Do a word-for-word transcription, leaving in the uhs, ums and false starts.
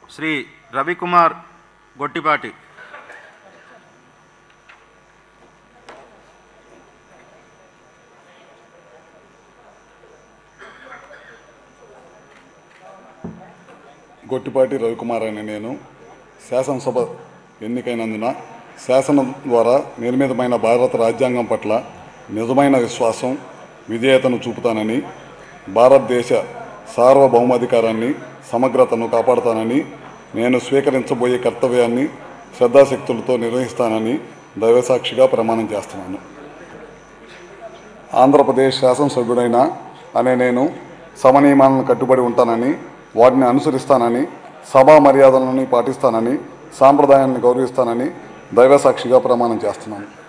శ్రీ రవికుమార్ గొట్టిపాటి. గొట్టిపాటి రవికుమార్ అనే నేను శాసనసభ ఎన్నికైనందున శాసనం ద్వారా నిర్మితమైన భారత రాజ్యాంగం పట్ల నిజమైన విశ్వాసం విధేయతను చూపుతానని, భారతదేశ సార్వభౌమాధికారాన్ని సమగ్రతను కాపాడుతానని, నేను స్వీకరించబోయే కర్తవ్యాన్ని శ్రద్ధాశక్తులతో నిర్వహిస్తానని దైవసాక్షిగా ప్రమాణం చేస్తున్నాను. ఆంధ్రప్రదేశ్ శాసనసభ్యుడైన అనే నేను సభ నియమాలను కట్టుబడి ఉంటానని, వాటిని అనుసరిస్తానని, సభా మర్యాదలను పాటిస్తానని, సాంప్రదాయాన్ని గౌరవిస్తానని దైవసాక్షిగా ప్రమాణం చేస్తున్నాను.